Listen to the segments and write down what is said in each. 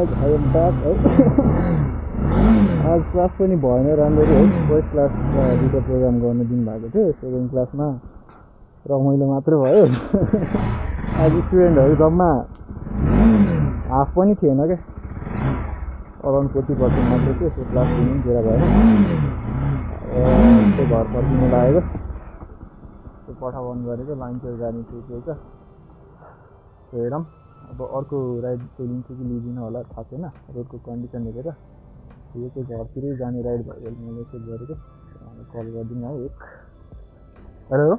guys, I am back है आज class पनि भएन राम्ररी है फर्स्ट क्लास दुईटा प्रोग्राम गर्न दिन भएको थियो सेकेन्ड क्लासमा रमाइलो मात्र भयो आज स्टुडेन्टहरु जम्मा हाफ पनि थिएन के अराउन्ड 40% मात्र थियो सो क्लास पनि पुरा भएन त्यो घर फर्किनु लागेको त्यो पठाउनु गरेको लाइनको जाने थियो छ हेरौँ अब अर्को राइड चाहिँ लिन्छ कि लिदिन होला थाहा छैन रोडको कन्डिसन हेरेर यो चाहिँ घरतिरै जाने राइड भयो भने मैले चेक गरेको कल गरिदिनु है एक हेलो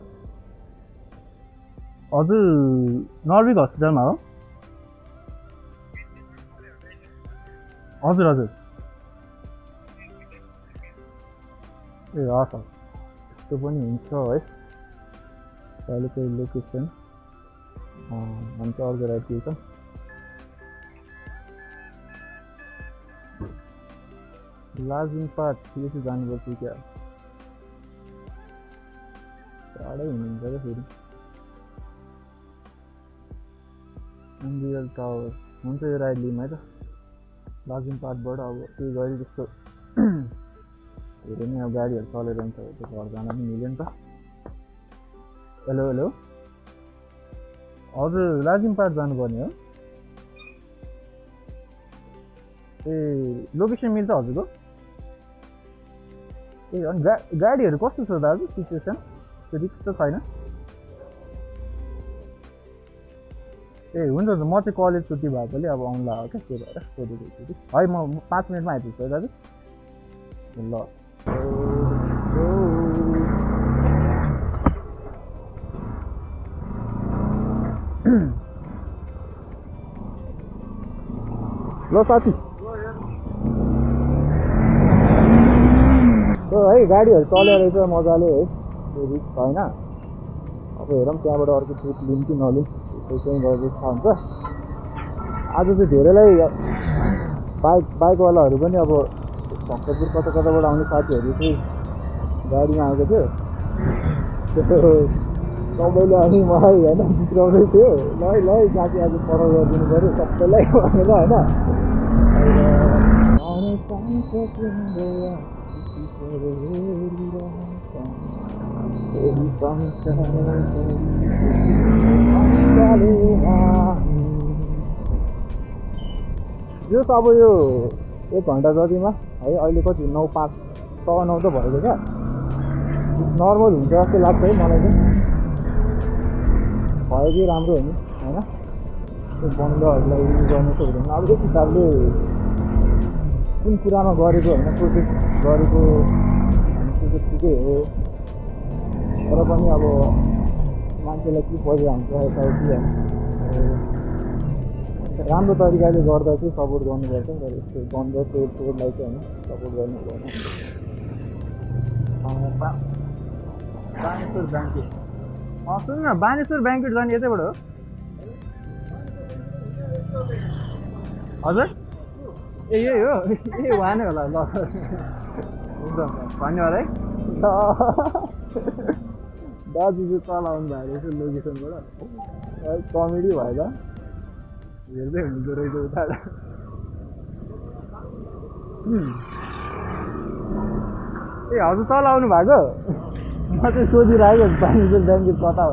हजुर नर्विक हस्पिटलमा हो हजुर हजुर ए हस् त्यो पनि हुन्छ है अहिलेको लोकेसन हुन्छ अर्को राइड के छ लाजिङ पार्ट यो चाहिँ जानुपर्छ क्या टाढै हुनुहुन्छ क्या फेरि इन्डियल टावर हुन्छ यो राइड लिउँ है त लाजिङ पार्टबाट अब त्यही गरी जस्तो धेरै नै अब गाडीहरू चलेर हुन्छ त्यो घर जान पनि मिल्यो नि त हेलो हेलो हजुर लाजिङ पार्ट जानुपर्ने हो ए लोकेसन मिल्छ हजुरको ए अनि गाडीहरू कस्तो छ दाजु सिचुएसन त्यो रिक्स त छैन ए हुन्छ हुन्छ म चाहिँ कलेज छुट्टी भएकोले अब आउनु लाग्यो क्या त्यो भएर सोधेको छु है म 5 मिनटमा आइपुग्छु है दाजु ल ल साथी है गाडीहरू चलेर रहेछ मजाले है त्यो रिक्स छैन अब हेरौँ त्यहाँबाट अर्को ट्रिप लिउँ कि नलिउँ त्यसै गरेर थाहा हुन्छ आज चाहिँ धेरैलाई बाइकवालाहरू पनि अब भक्तपुर कता कताबाट आउने साथीहरू चाहिँ गाडीमा आएको थियो त्यो सबैले अनि मलाई होइन जित्राउँदै थियो ल ल साथी आज पठाउ गरिदिनु पऱ्यो सबैलाई भनेर होइन यो त अब यो 1 घन्टा जतिमा है अहिले कति 9:05 9:15 त भएको क्या नर्मल हुन्छ जस्तो लाग्छ है मलाई चाहिँ भयो कि राम्रो हो नि होइन त्यो बन्दहरूलाई युज गर्नु त हुँदैन अब एक हिसाबले कुन कुरामा गरेको होइन प्रोजेक्ट गरेको त्यो चाहिँ ठिकै हो तर पनि अब मान्छेलाई के परिरहन्छ यताउति राम्रो तरिकाले गर्दा चाहिँ सपोर्ट गर्नुपर्छ तर यस्तो बन्द तोडलाई चाहिँ होइन सपोर्ट गर्नु पर्दैन बानेश्वर ब्याङ्केट सुन्नु न बानेश्वर ब्याङ्केट जाने यतैबाट हो हजुर ए यही हो ए उहाँ नै होला ल हुन्छ धन्यवाद है दाजु चाहिँ चलाउनु भएको रहेछ लोकेसनबाट कमेडी भएछ हेर्दै हुँदो रहेछ उता ए हजुर चलाउनु भएको म चाहिँ सोधिरहेको बानेश्वर ब्याङ्केट कता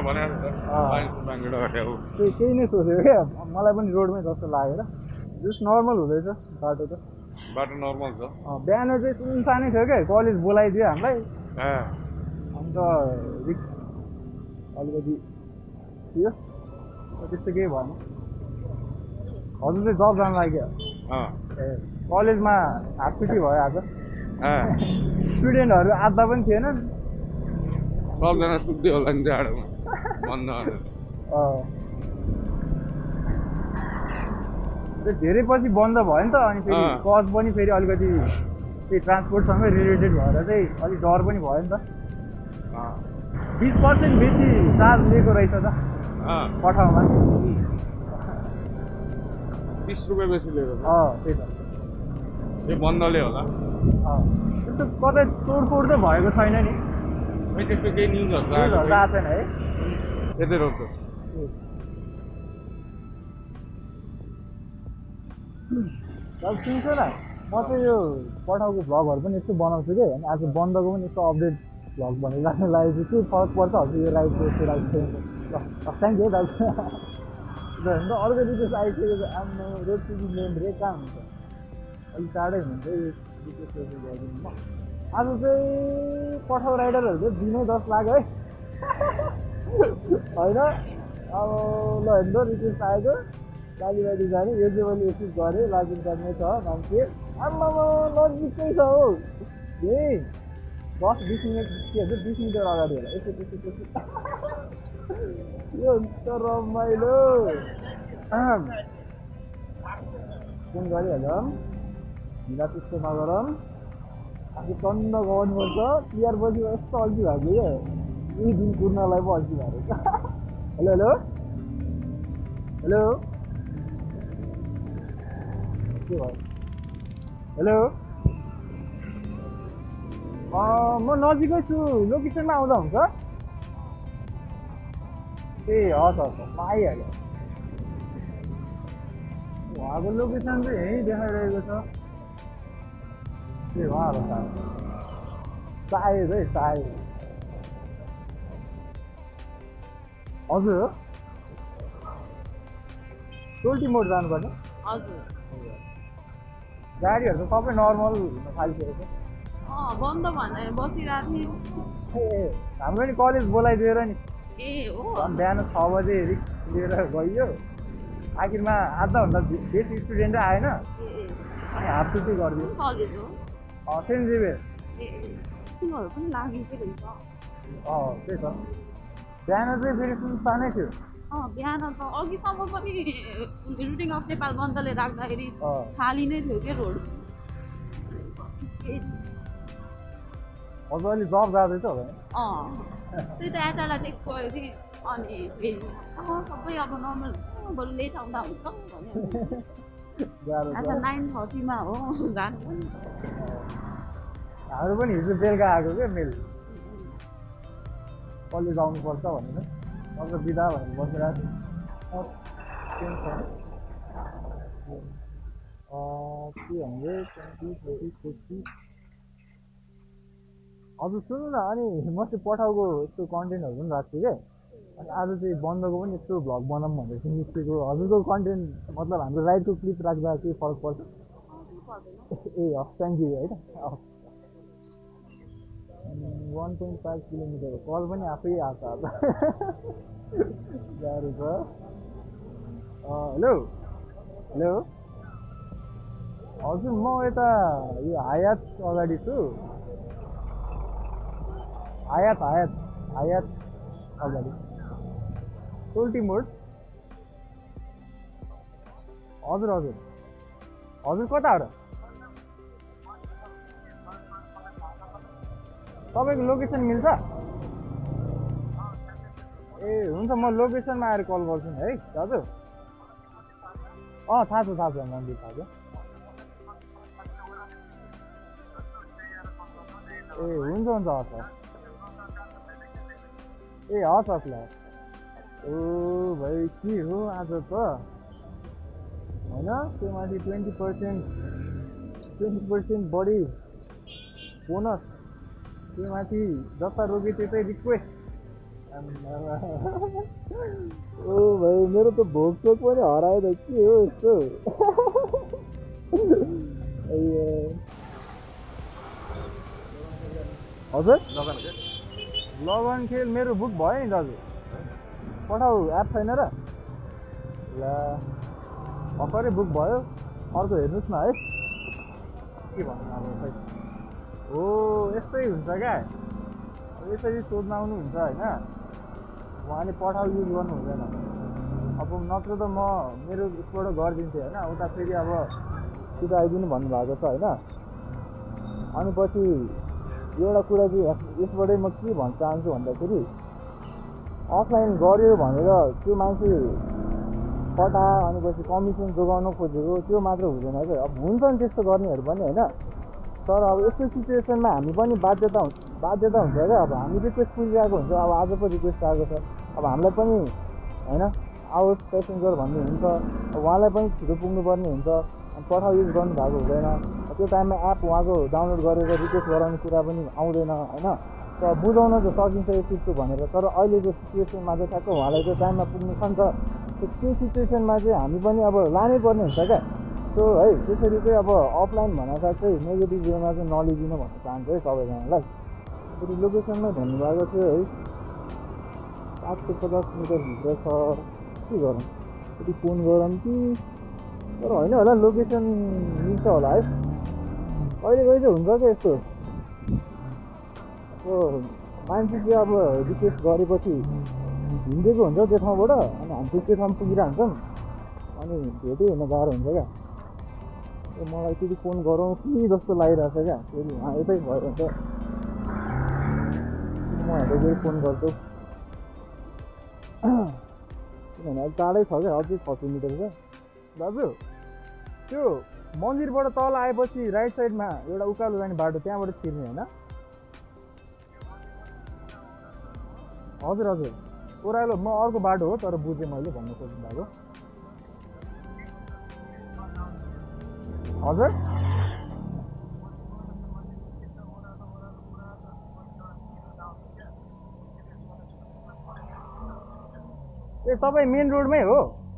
केही नै सोचेको क्या मलाई पनि रोडमै जस्तो लागेर जस्ट नर्मल हुँदैछ बाटो त बाटो नर्मल छ बिहान चाहिँ सुनसानै थियो क्या कलेज बोलाइदियो हामीलाई अन्त रिक्स अलिकति थियो त्यस्तो केही भएन हजुर चाहिँ जब जानु लाग्यो ए कलेजमा हाफ छुट्टी भयो आज स्टुडेन्टहरू आधा पनि थिएन सबजना सुत्दै होला नि जाडोमा बन्द त्यो धेरै पछि बन्द भयो नि त अनि फेरि कज पनि फेरि अलिकति त्यही ट्रान्सपोर्टसँगै रिलेटेड भएर चाहिँ अलिक डर पनि भयो नि त 20% बेसी चार्ज लिएको रहेछ त पठाउमा 30 रुपियाँ बेसी लिएको त्यही त यो बन्दले होला त्यस्तो कतै तोडफोड त भएको छैन नि त्यस्तो केही न्युजहरू आएको छैन है यतै रोक्छ अब सुन्छ न म चाहिँ यो पठाउको भ्लगहरू पनि यस्तो बनाउँछु कि अनि आज बन्दको पनि यस्तो अपडेट भ्लग भनेर राख्न लागेको छु के फरक पर्छ हजुर यो राइट यस्तो राइट ल थ्याङ्क यू दाजु अन्त अर्को रिक्वेस्ट आइसकेको छ आफ्नो रोड टु मेन रे कहाँ हुन्छ अलिक टाढै हुन्छ यो रिक्वेस्ट गरिदिनु म आज चाहिँ पठाउ राइडरहरू चाहिँ दिनै 10 लाख है होइन अब ल हेर्नु रिक्वेस्ट आएको कालीबारी जाने यो चाहिँ मैले यस्तो गरेँ लाजिम गर्ने छ मान्छे आम्मामा नजिकै छ हौ यही 10-20 मिनट के भन्छ 20 मिटर अगाडि होला यसो त्यसो यो हुन्छ रमाइलो फोन गरिहालौँ हिँड्दा त्यस्तो नगरौँ आफू टन्न गर्नुपर्छ तिहार पछि यस्तो अल्छी भएको क्या यही दिन कुर्नलाई पो अल्छी भएको हेलो हेलो हेलो के भयो हेलो म नजिकै छु लोकेसनमा आउँदा हुन्छ ए हस् हस् म आइहालेँ उहाँको लोकेसन चाहिँ यहीँ देखाइरहेको छ ए उहाँ होला सायद है सायद हजुर हो टोल्टी मोड जानुपर्ने हजुर गाडीहरू त सबै नर्मल हुन थालिसकेको बन्द भनेर बसिरहेको थिएँ ए हाम्रो नि कलेज बोलाइदिएर नि ए हो बिहान 6 बजे रिक्स लिएर गइयो आखिरमा आधाभन्दा बेसी स्टुडेन्टै आएन अनि हाफ छुट्टी गरिदियो कलेज हो सेन्ट जेभियर ए तिमीहरू पनि लागेकै रहेछ त्यही त बिहान चाहिँ फेरि सुनसानै थियो बिहान त अघिसम्म पनि रुटिङ अफ नेपाल बन्दले राख्दाखेरि खाली नै थियो क्या रोड अझ अलि जब जाँदैछ होला त्यही त यताबाट टेक्स गयो कि अनि फेरि सबै अब नर्मल बरु लेट आउँदा हुन्छ भन्यो 9:30 मा हो जानु पनि हाम्रो पनि हिजो बेलुका आएको क्या मेल कलेज आउनुपर्छ भनेर अझ बिदा भनेर बसिरहेको थियो 320 हजुर सुन्नु न अनि म चाहिँ पठाउको यस्तो कन्टेन्टहरू पनि राख्छु क्या अनि आज चाहिँ बन्दको पनि यस्तो भ्लग बनाऊँ भनेर निस्केको हजुरको कन्टेन्ट मतलब हाम्रो राइडको क्लिप राख्दा के फरक पर्छ ए हस् थ्याङ्क यू होइन 1.5 किलोमिटर कल पनि आफै आएको अब गाह्रो छ हेलो हेलो हजुर म यता यो हायात अगाडि छु हायात अगाडि टोल्टी मोड हजुर हजुर हजुर कता हो र तपाईँको लोकेसन मिल्छ ए हुन्छ म लोकेसनमा आएर कल गर्छु नि है दाजु थाहा छ मन्दिर थाहा छ ए हुन्छ हस् ए हस् ल ओ भाइ के हो आज त होइन त्यो माथि 20% बढी बोनस त्यो माथि जता रोके त्यतै रिक्वेस्ट ओ भाइ मेरो त भोकचोक पनि हरायो त के हो यस्तो हजुर लगन खेल मेरो बुक भयो नि दाजु पठाउ एप छैन र ल भर्खरै बुक भयो अर्को हेर्नुहोस् न है के भन्नु अब खै हो यस्तै हुन्छ क्या यसरी सोध्न आउनुहुन्छ होइन उहाँले पठाउ युज गर्नु हुँदैन अब नत्र त म मेरो उसबाट गरिदिन्थेँ होइन उता फेरि अब सिधा आइदिनु भन्नुभएको छ होइन अनि पछि एउटा कुरा चाहिँ यसबाटै म के भन्न चाहन्छु भन्दाखेरि अफलाइन गऱ्यो भनेर त्यो मान्छे पटा अनि पछि कमिसन जोगाउन खोजेको त्यो मात्र हुँदैन क्या अब हुन्छ नि त्यस्तो गर्नेहरू पनि होइन तर अब यस्तो सिचुएसनमा हामी पनि बाध्यता हुन्छ क्या अब हामी रिक्वेस्ट पुगिरहेको हुन्छ अब आज पो रिक्वेस्ट आएको छ अब हामीलाई पनि होइन आओस् पेसेन्जर भन्ने हुन्छ उहाँलाई पनि छिटो पुग्नुपर्ने हुन्छ पठाउ युज गर्नुभएको हुँदैन, त्यो टाइममा एप उहाँको डाउनलोड गरेर रिक्वेस्ट गराउने कुरा पनि आउँदैन होइन। त बुझाउन त सकिन्छ यो चिजको भनेर, तर अहिलेको सिचुएसनमा चाहिँ ठ्याक्क उहाँलाई त्यो टाइममा पुग्नु छ नि त। त्यो सिचुएसनमा चाहिँ हामी पनि अब लानै पर्ने हुन्छ क्या। सो है त्यसरी चाहिँ अब अफलाइन भनेर चाहिँ नेगेटिभ वेमा चाहिँ नलिदिनु भन्न चाहन्छु है सबैजनालाई। फेरि लोकेसनमै भन्नुभएको थियो है 750 मिटरभित्र छ, के गरौँ फेरि फोन गरौँ कि, तर होइन होला लोकेसन मिल्छ होला है। कहिले कहिले हुन्छ क्या यस्तो, अब मान्छे चाहिँ अब रिक्वेस्ट गरेपछि हिँडेको हुन्छ त्यो ठाउँबाट, अनि हामी त्यो ठाउँ पुगिरहन्छौँ, अनि भेटै हुन गाह्रो हुन्छ क्या। मलाई फेरि फोन गरौँ कि जस्तो लागिरहेछ क्या। फेरि उहाँ यतै भयो भने त म फेरि फोन गर्छु, किनभने अलिक टाढै छ क्या, अझै 600 मिटर छ। दाजु त्यो मन्दिरबाट तल आएपछि राइट साइडमा एउटा उकालो जाने बाटो, त्यहाँबाट छिर्ने होइन? हजुर हजुर ओह्रालो, म अर्को बाटो हो तर बुझेँ मैले भन्न खोज्नु भएको। हजुर ए तपाईँ मेन रोडमै हो?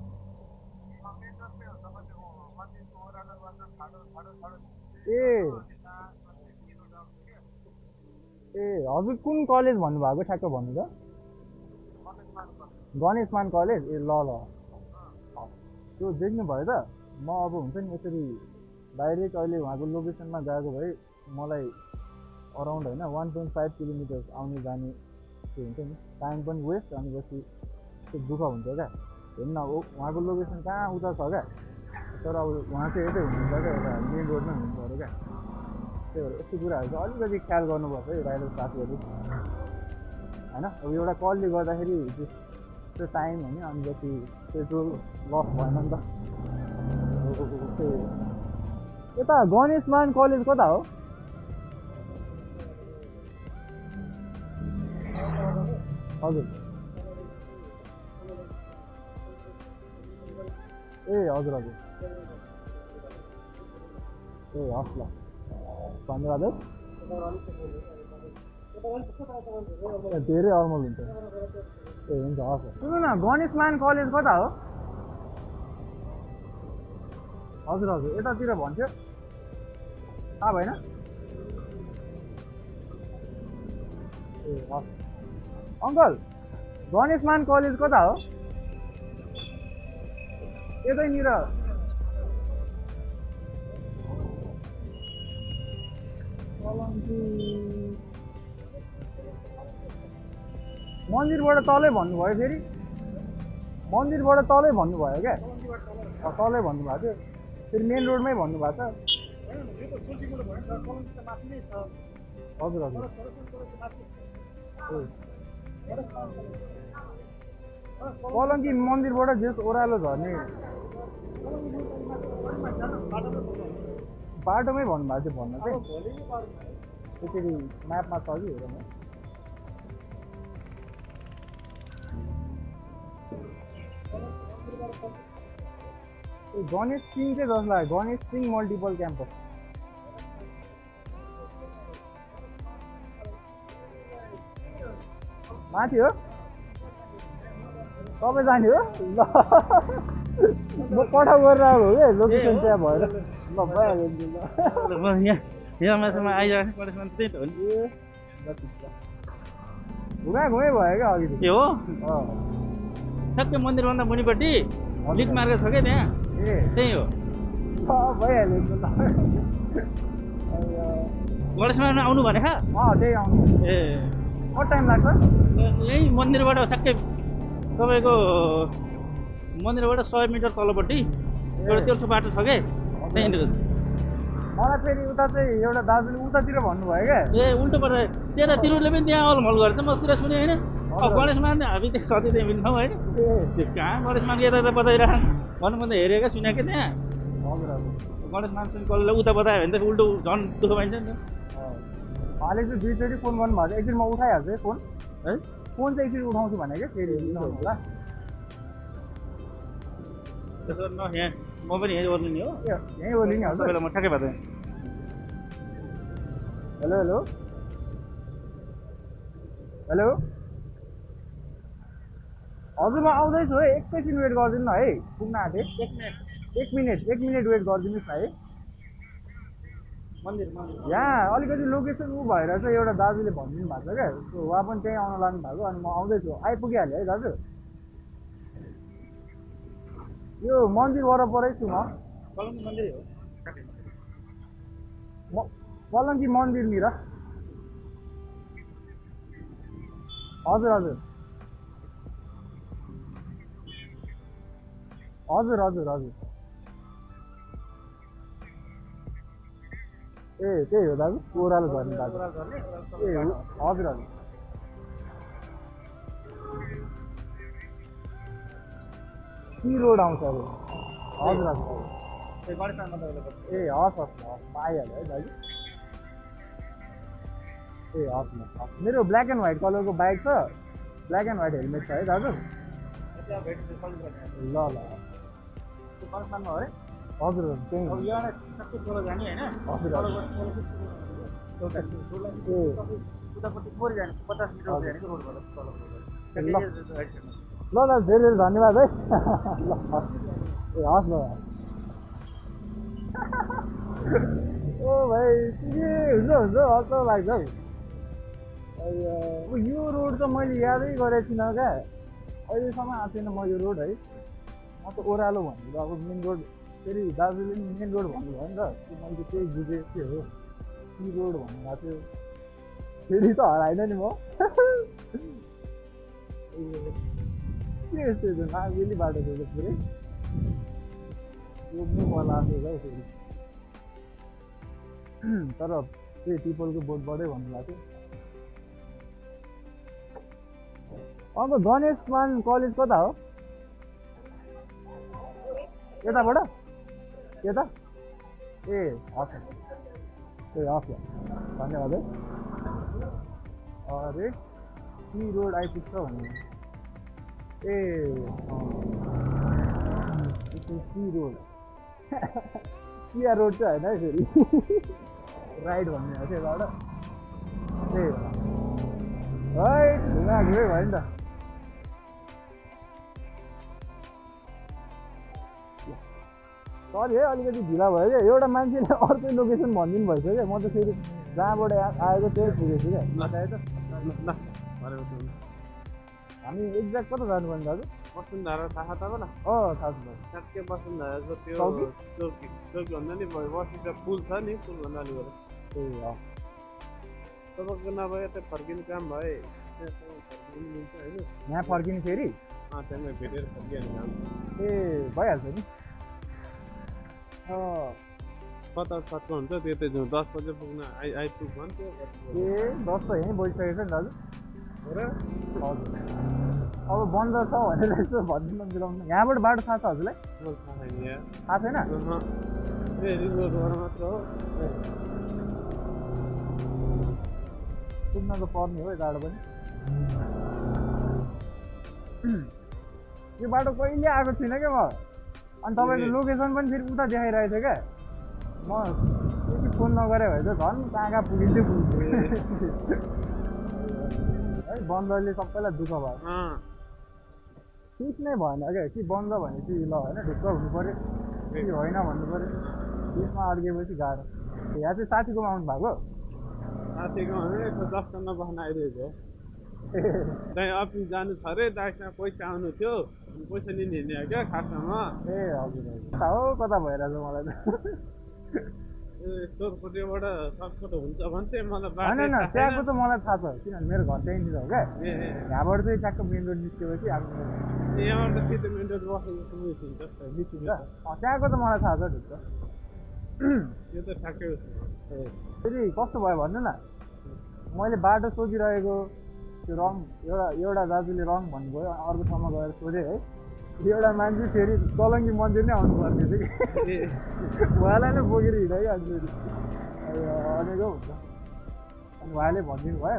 ए हजुर कुन कलेज भन्नुभएको ठ्याक्क भन्नु त? गणेशमान कलेज। ए ल ल त्यो देख्नुभयो त। म अब हुन्छ नि यसरी डाइरेक्ट अहिले उहाँको लोकेसनमा गएको भए मलाई अराउन्ड होइन 1.5 किलोमिटर्स आउने जाने त्यो हुन्छ नि, टाइम पनि वेस्ट, अनि पछि त्यो दुःख हुन्छ क्या। हेर्नु उहाँको लोकेसन कहाँ उता छ क्या, तर अब उहाँ चाहिँ यतै हुनुहुन्छ क्या, एउटा मेन रोडमै हुनुहुन्छ अरे क्या। त्यही भएर यस्तो कुराहरू चाहिँ अलिकति ख्याल गर्नुपर्छ है राइडर साथीहरू होइन। अब एउटा कलले गर्दाखेरि त्यो टाइम होइन, अनि जति पेट्रोल लस भएन नि त। यता गणेशमान कलेज कता हो? हजुर ए हजुर हजुर ए हस् ल धन्यवाद है। धेरै अर्मल हुन्छ ए हुन्छ हस्। सुन्नु न गणेशमान कलेज कता हो? हजुर हजुर यतातिर भन्थ्यो, थाहा भएन? ए हस् अङ्कल गणेशमान कलेज कता हो? यतैनिर मन्दिरबाट तलै भन्नुभयो, फेरि मन्दिरबाट तलै भन्नुभयो क्या, तलै भन्नुभएको थियो, फेरि मेन रोडमै भन्नुभएको छ। हजुर हजुर कलङ्की मन्दिरबाट जेस ओह्रालो झर्ने बाटोमै भन्नुभएको थियो भन्न चाहिँ, त्यसरी म्यापमा छ कि हेरौँ। गणेश सिंह चाहिँ जस्तो लाग्यो, गणेश सिंह मल्टिपल क्याम्पस माथि हो। तपाईँ जाने हो? ल म पठाउ गरेर आएको हो क्या, लोकेसन त्यहाँ भएर ल भइहाल्यो नि। घुमा घुमै भयो क्या अघि के हो ठ्याक्कै मन्दिरभन्दा मुनिपट्टि लिक मार्केट छ क्या त्यहाँ, त्यही हो भइहाल्यो नि। गणेशमा आउनु भने खा त्यही आउनु। ए कति टाइम लाग्छ? यही मन्दिरबाट ठ्याक्कै तपाईँको मन्दिरबाट 100 मिटर तलपट्टि एउटा तेल्सो बाटो छ क्या, त्यहीँनिर। मलाई फेरि उता चाहिँ एउटा दाजुले उतातिर भन्नुभयो क्या। ए उल्टो परेर त्यता तिरुले पनि त्यहाँ अलमल गरेछ, म कुरा सुने होइन। गणेशमान हामी त्यहाँ सधैँ त्यहाँ मिल्छौँ होइन, त्यो कहाँ गणेशमान यता यता बताइरह भन्नु, म त हेरेको सुनेको क्या त्यहाँ। हजुर हजुर गणेशमान कसलाई उता बतायो भने त उल्टो झन् दुःख पाइन्छ नि त। उहाँले चाहिँ 2 चोटि फोन गर्नुभएको थियो, एकचोटि म उठाइहाल्छु है फोन, है फोन चाहिँ एकचोटि उठाउँछु भने क्या, फेरि उठाउनु होला। त्यसो न यहाँ म पनि यहीँ ओर्लिने हो यहीँ ओर्लिने हो तपाईँलाई म ठ्याक्कै बताएँ हेलो हेलो हेलो हजुर म आउँदैछु है एकैछिन वेट गरिदिनु न है पुग्न आँटेँ 1 मिनट वेट गरिदिनुहोस् न है मन्दिर यहाँ अलिकति लोकेसन ऊ भएर चाहिँ एउटा दाजुले भनिदिनु भएको छ क्या सो उहाँ पनि त्यहीँ आउन लाग्नु भएको अनि म आउँदैछु आइपुगिहालेँ है दाजु यो मन्दिर वरपरै छु म मन्दिर हो पलङ्की मन्दिरनिर हजुर हजुर हजुर हजुर हजुर ए त्यही हो दाजु ओह्रालो झर्ने दाजु ए हो हजुर हजुर टी रोड आउँछ अब हजुर हजुर ए गणेशमा तपाईँले ए हस् हस् पाइहाल्यो है दाजु ए हस् हस् मेरो ब्ल्याक एन्ड व्हाइट कलरको बाइक छ ब्ल्याक एन्ड व्हाइट हेलमेट छ है दाजु ल ल गणेशमा हो अरे हजुर हजुर त्यहीँ अब यहाँ सबै तल जाने होइन हजुर हजुर ए उतापट्टि पोरि जाने 50 मिटर जाने रोडबाट तल ल दाजु धेरै धेरै धन्यवाद है ल हस् ए हस् ल ओ भाइ के हुन्छ हस् लाग्छ हौ यो रोड त मैले यादै गरेको थिइनँ क्या अहिलेसम्म आएको थिएन म यो रोड है म त ओह्रालो भनेको अब मेन रोड फेरि दाजुले पनि मेन रोड भन्नुभयो नि त मैले त्यही बुझेँ के हो टी रोड भन्नुभएको थियो फेरि त हराएन नि म के यस्तो नागेली बाटो थियो पुरै रोक्नु मन लाग्थ्यो क्या फेरि तर त्यही पिपलको बोटबाटै भन्नुभएको थियो अन्त गणेशमान कलेज कता हो यताबाट यता ए हस् ए हस् धन्यवाद है अरे टी रोड आइपुग्छ भन्नु ए टी रोड चिया रोड चाहिँ होइन है फेरि राइड भन्ने हो त्यहाँबाट ए है ढुङ्गा घिरै भयो नि त सरी है अलिकति ढिला भयो क्या एउटा मान्छेले अर्कै लोकेसन भनिदिनु भएछ क्या म त फेरि जहाँबाट आएको त्यही पुगेको छु क्या हामी एक्ज्याक्ट कता जानुपर्ने दाजु वसुन्धरा थाहा तपाईँलाई थाहा छ ठ्याक्कै वसुन्धराको त्यो चौकीभन्दा नि बसेको पुल छ नि पुलभन्दा अलि गएर ए तपाईँको नभए यतै फर्किने काम भए फर्किनु मिल्छ होइन यहाँ फर्किने फेरि त्यहाँमै भेटेर फर्किहाल्ने काम ए भइहाल्छ नि कता कता हुन्छ त्यतै जाउँ 10 बजे पुग्न आइपुग भन्थ्यो ए 10 त यहीँ बसिसकेको छ नि दाजु हजुर अब बन्द छ भनेर यसो भनिदिनु मिलाउनु यहाँबाट बाटो थाहा छ हजुरलाई थाहा छैन मात्र हो पुग्न त पर्ने हो यताबाट पनि यो बाटो कहिले आएको छुइनँ क्या म अनि तपाईँको लोकेसन पनि फेरि उता देखाइरहेको थियो क्या म त्यति फोन नगरे भए चाहिँ झन् कहाँ कहाँ पुगिन्थ्यो है बन्दले सबैलाई दुःख भयो ठिक नै भएन क्या कि बन्द भनेपछि ल होइन ढुक्क हुनु पऱ्यो कि होइन भन्नु पऱ्यो त्यसमा अड्केपछि गाह्रो यहाँ चाहिँ साथीकोमा आउनु भएको साथीको भने 10 टनमा बस्न आइरहेको त्यहाँ अफिस जानु छ अरे दाइसँग पैसा आउनु थियो पैसा लिने हिँड्ने हो क्या खासमा ए हजुर हजुर थाहा हो कता भइरहेछ मलाई त सोरकोटेबाट सर्टकट हुन्छ भन्थे मलाई होइन त्यहाँको त मलाई थाहा छ किनभने मेरो घर त्यहीँनिर हो क्या यहाँबाट चाहिँ ट्याक्क मेन रोड निस्केपछि यहाँबाट सिधै मेन रोड बसेको निस्किन्छ त्यहाँको त मलाई थाहा छ ढुक्क त्यो त ठ्याक्कै फेरि कस्तो भयो भन्नु न मैले बाटो सोधिरहेको त्यो रङ एउटा दाजुले रङ भन्नुभयो अर्को ठाउँमा गएर सोधेँ है एउटा मान्छे फेरि तलङ्गी मन्दिर नै आउनु पर्ने थियो कि उहाँलाई नै बोकेर हिँडाइ आज फेरि अनेको हुन्छ अनि उहाँले भनिदिनु भयो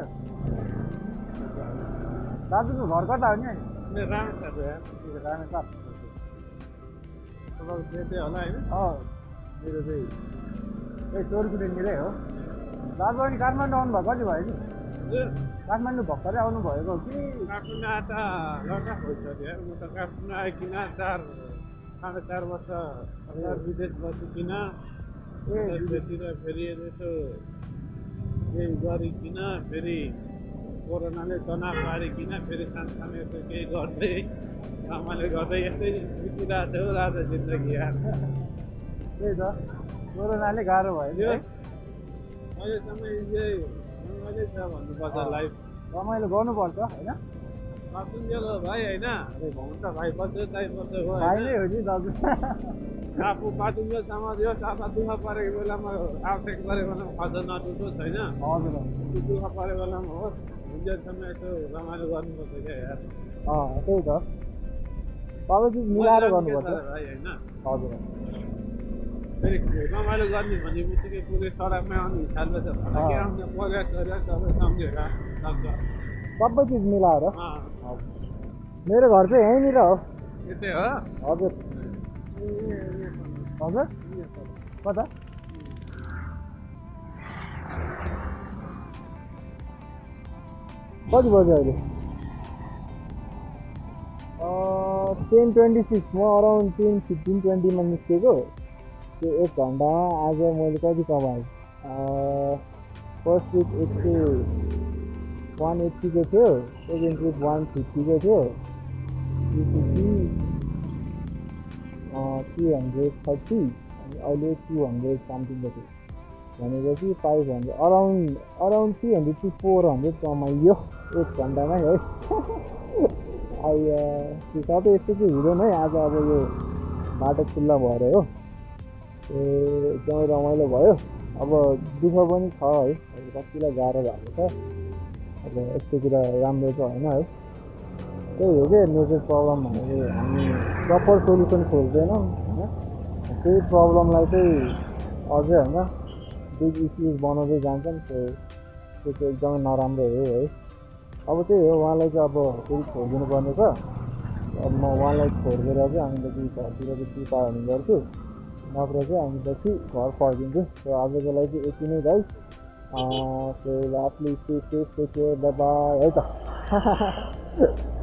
दाजुको घर कता हो नि रामेछाप रामेछाप तपाईँको त्यतै होला होइन मेरो चाहिँ त्यही चोरकुटेनीरै हो। दाजु अनि काठमाडौँ आउनुभएको कति भयो नि? काठमाडौँ भर्खरै आउनु भएको कि? काठमाडौँ आएर लड्दा भइसक्यो। म त काठमाडौँ आइकन 4.5 वर्ष विदेश बसिकन त्यसतिर फेरि यसो केही गरिकन फेरि कोरोनाले तनाव पारिकन फेरि सानसानो यसो केही गर्दै रमाइलो गर्दै यस्तै बितिरहेको थियो राजा जिन्दगी यार। त्यही त कोरोनाले गाह्रो भयो नि। अहिलेसम्म यही रमाइलो छ भन्नुपर्छ लाइफ। रमाइलो गर्नुपर्छ होइन? पातुन्जेल हो भाइ होइन। अरे भन्छ भाइ बस्यो दाइ बस्यो हो भाइ नै हो नि दाजु। आफू पातुन्जेल समाज आफा दुःख परेको बेलामा आवश्यक परेको बेलामा खर्च नटुटो छैन। हजुर दुःख परेको बेलामा होस् हुन्जेलसम्म यसो रमाइलो गर्नुपर्छ क्या यार। त्यही त सबै चिज मिलाएर गर्नुपर्छ भाइ होइन। हजुर फेरि रमाइलो गर्ने भन्ने बित्तिकै पुरै सडकमै आउने हिसाबले त फटाके आउने परिवार सरिवार सबै सम्झेर सक्छ। सबै चिज मिलाएर। मेरो घर चाहिँ यहीँनिर हो। यतै हो? हजुर हजुर कता? कति बज्यो अहिले? 10:26। म अराउन्ड 10:15-20मा निस्केको। त्यो 1 घन्टामा आज मैले कति कमाएँ? फर्स्ट ट्रिप 180 को थियो, सेकेन्ड ट्रिप 150 को थियो, 330 अनि अहिले 200 समथिङको थियो। भनेपछि 500 अराउन्ड 300 to 400 कमाइयो 1 घन्टामै है। त्यो सबै यस्तो चाहिँ हुँदैन है। आज अब यो बाटो खुल्ला भएर हो एकदमै रमाइलो भयो। अब दुःख पनि छ है, कतिलाई गाह्रो भएको छ। अब यस्तो कुरा राम्रो त होइन है। त्यही हो क्या मेजर प्रब्लम भनेको हामी प्रपर सोल्युसन खोज्दैनौँ होइन। त्यही प्रब्लमलाई चाहिँ अझै होइन बिग इस्युज बनाउँदै जान्छन्। त्यो चाहिँ एकदमै नराम्रो हो है। अब त्यही हो उहाँलाई चाहिँ अब फेरि छोडिदिनु पर्ने छ। अब म उहाँलाई छोडिदिएर चाहिँ हामी पछि घरतिर चाहिँ कृपा हुने गर्छु, नत्र चाहिँ हामी पछि घर फर्किन्छु। आजको लागि चाहिँ यति नै guys. Lastly stay safe, take care, bye bye है त।